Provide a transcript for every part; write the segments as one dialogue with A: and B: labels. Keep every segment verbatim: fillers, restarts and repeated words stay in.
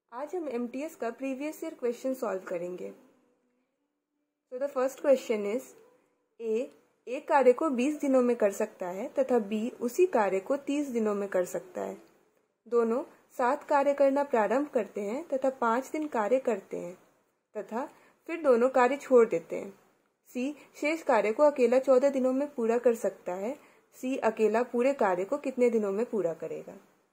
A: आज हम M T S का प्रीवियस ईयर क्वेश्चन सॉल्व करेंगे। So the first question is a एक कार्य को बीस दिनों में कर सकता है तथा बी उसी कार्य को तीस दिनों में कर सकता है। दोनों सात कार्य करना प्रारंभ करते हैं तथा पाँच दिन कार्य करते हैं तथा फिर दोनों कार्य छोड़ देते हैं। सी शेष कार्य को अकेला चौदह दिनों में पूरा कर सकता है। सी अकेला पूरे कार्य को कितने दिनों में पूरा करेगा?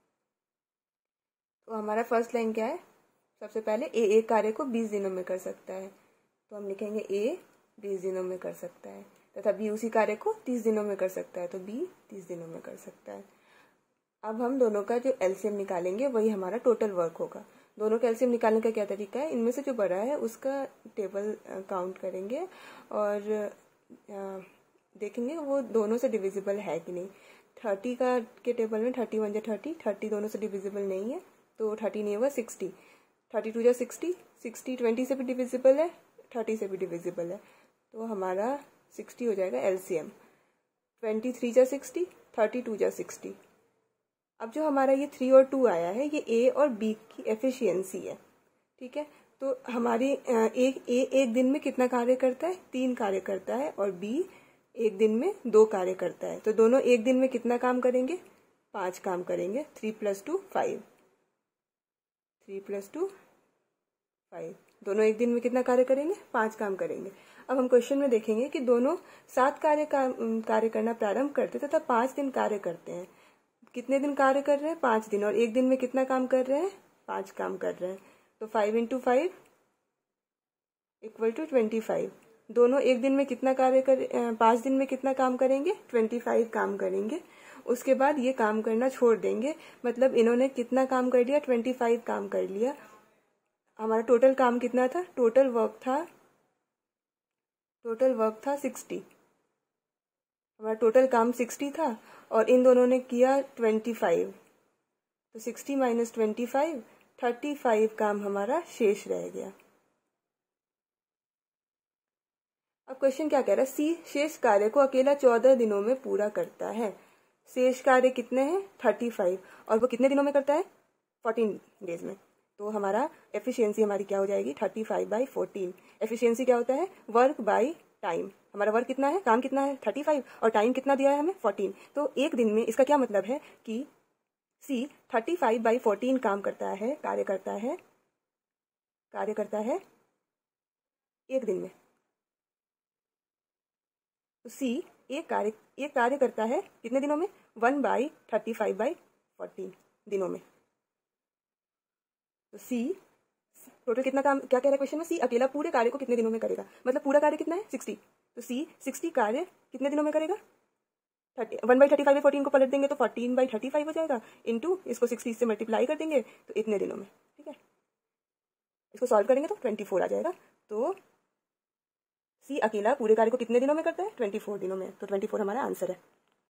A: तो हमारा फर्स्ट लाइन क्या है? सबसे पहले ए एक कार्य को बीस दिनों में कर सकता है, तो हम लिखेंगे ए बीस दिनों में कर सकता है तथा बी उसी कार्य को तीस दिनों में कर सकता है, तो बी तीस दिनों में कर सकता है। अब हम दोनों का जो एलसीएम निकालेंगे वही हमारा टोटल वर्क होगा। दोनों का एलसीएम निकालने का क्या तरीका है? इनमें से जो बड़ा है उसका टेबल काउंट करेंगे और आ, देखेंगे वो दोनों से डिविजिबल है कि नहीं। थर्टी का के टेबल में थर्टी वन जा थर्टी, थर्टी दोनों से डिविजिबल नहीं है तो थर्टी नहीं होगा, सिक्सटी, थर्टी टू जा सिक्सटी, सिक्सटी ट्वेंटी से भी डिविजिबल है, थर्टी से भी डिविजिबल है, तो हमारा सिक्सटी हो जाएगा एलसीएम। ट्वेंटी थ्री जा सिक्सटी, थर्टी टू जा सिक्सटी। अब जो हमारा ये थ्री और टू आया है ये ए और बी की एफिशिएंसी है, ठीक है। तो हमारी एक ए एक दिन में कितना कार्य करता है? तीन कार्य करता है और बी एक दिन में दो कार्य करता है, तो दोनों एक दिन में कितना काम करेंगे? पांच काम करेंगे। Three plus two five, three plus two five, दोनों एक दिन में कितना कार्य करेंगे? पांच काम करेंगे। अब हम क्वेश्चन में देखेंगे कि दोनों सात कार्य कार्य करना प्रारंभ करते तथा पांच दिन कार्य करते हैं। कितने दिन कार्य कर रहे हैं? पांच दिन। और एक दिन में कितना काम कर रहे हैं? पांच काम कर रहे हैं, तो five into five equal to twenty five. दोनों एक दिन में कितना कार्य कर पांच दिन में कितना काम करेंगे? ट्वेंटी फाइव काम करेंगे। उसके बाद ये काम करना छोड़ देंगे, मतलब इन्होंने कितना काम कर लिया? ट्वेंटी फाइव काम कर लिया। हमारा टोटल काम कितना था? टोटल वर्क था टोटल वर्क था सिक्सटी। हमारा टोटल काम सिक्सटी था और इन दोनों ने किया ट्वेंटी फाइव, तो sixty minus twenty five, thirty five काम हमारा शेष रह गया। अब क्वेश्चन क्या कह रहा है? सी शेष कार्य को अकेला चौदह दिनों में पूरा करता है। शेष कार्य कितने हैं? थर्टी फाइव, और वो कितने दिनों में करता है? फोर्टीन डेज में। तो हमारा एफिशिएंसी हमारी क्या हो जाएगी? Thirty five by fourteen. Efficiency क्या होता है? Work by time. हमारा वर्क कितना है? काम कितना है? थर्टी फाइव, और टाइम कितना दिया है हमें? फोर्टीन। तो एक दिन में, इसका क्या मतलब है कि C thirty five by fourteen काम करता है कार्य करता है कार्य करता है एक दिन में। तो सी एक कार्य एक कार्य करता है कितने दिनों में? One by thirty five by fourteen दिनों में। तो सी टोटल कितना काम, क्या कह रहा है क्वेश्चन में? सी अकेला पूरे कार्य को कितने दिनों में करेगा? मतलब पूरा कार्य कितना है? सिक्सटी। तो सी सिक्सटी कार्य कितने दिनों में करेगा? Thirty one by thirty five by fourteen को पलट देंगे तो फोर्टीन बाई थर्टी फाइव हो जाएगा, इंटू इसको सिक्सटी से मल्टीप्लाई कर देंगे तो इतने दिनों में, ठीक है। इसको सॉल्व करेंगे तो ट्वेंटी फोर आ जाएगा। तो सी अकेला पूरे कार्य को कितने दिनों में करता है? ट्वेंटी फोर दिनों में, तो ट्वेंटी फोर हमारा आंसर है।